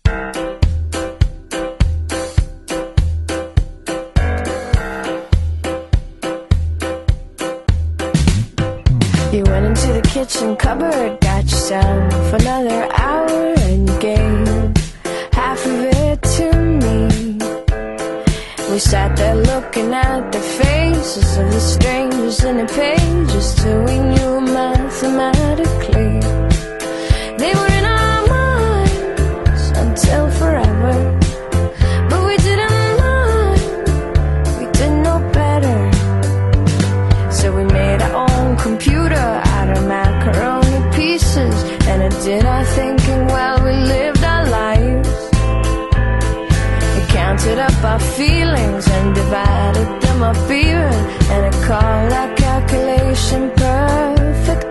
You went into the kitchen cupboard, got yourself another hour, and you gave half of it to me. We sat there looking at the faces of the strangers in the pages till we knew mathematically they were in our minds until forever. But we didn't mind, we didn't know better. So we made our own computer out of macaroni pieces, and it did our thinking while we lived our lives. It counted up our feelings and divided them up even, and it called our calculation perfect